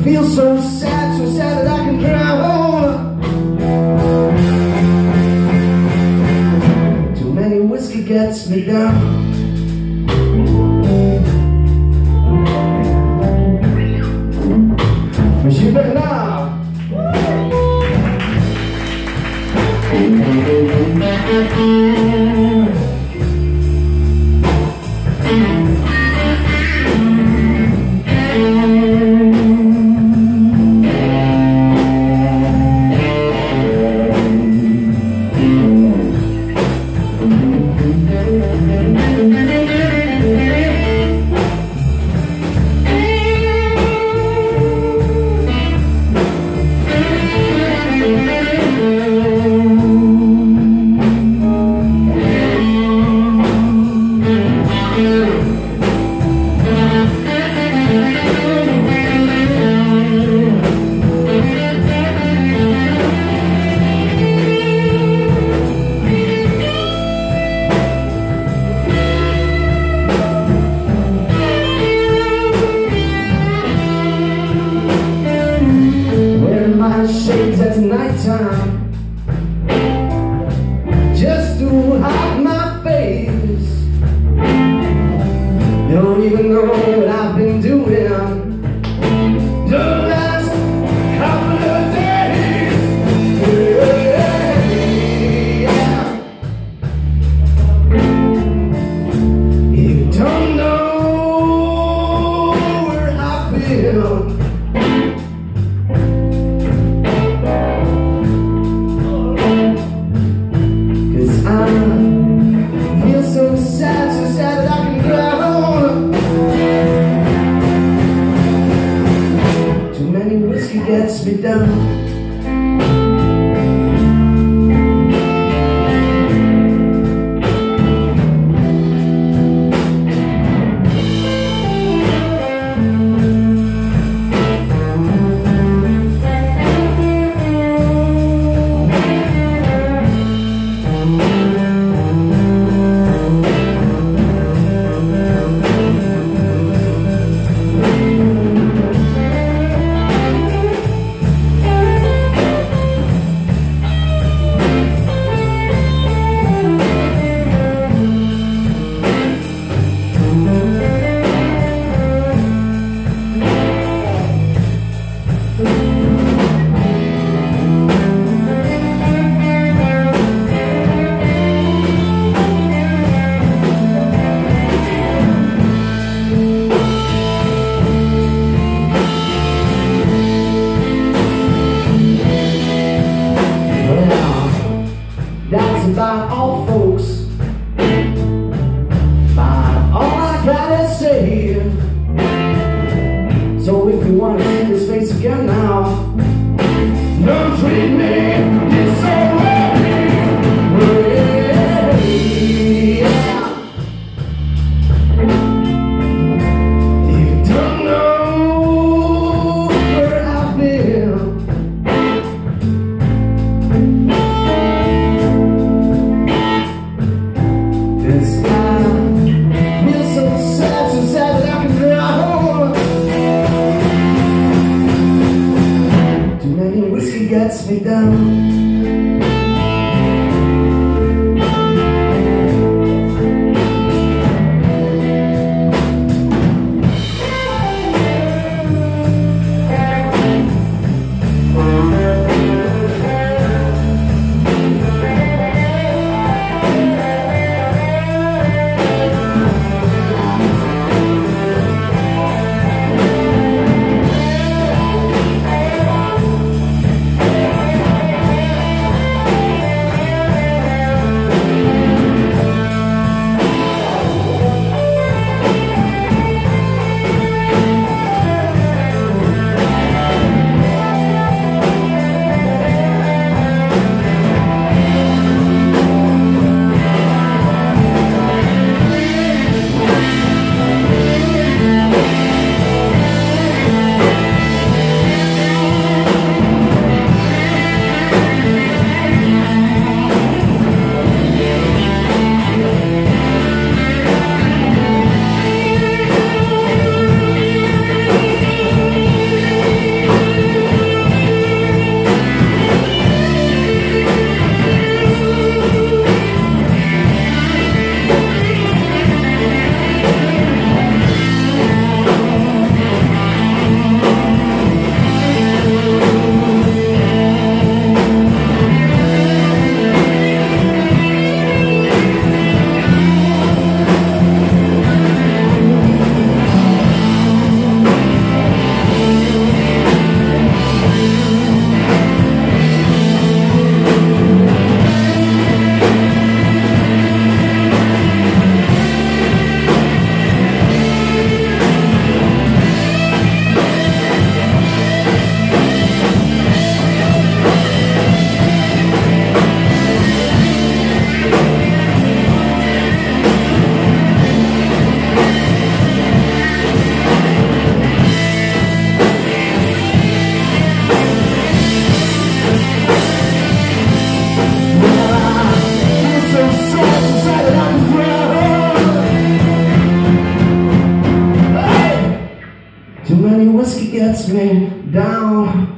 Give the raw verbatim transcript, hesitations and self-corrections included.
feel so sad, so sad that I can drown. Too many whiskey gets me down. But you better now. Shades at nighttime just to hide my face. Don't even know what I've been doing the last couple of days. Yeah. You don't know where I've been. I feel so sad, so sad that I can drown. Too many whiskey gets me down. That's about all, folks. About all I gotta say. So if you wanna see this face again now, don't treat me this way. Yeah. You don't know where I've been. Whiskey gets me down. me down.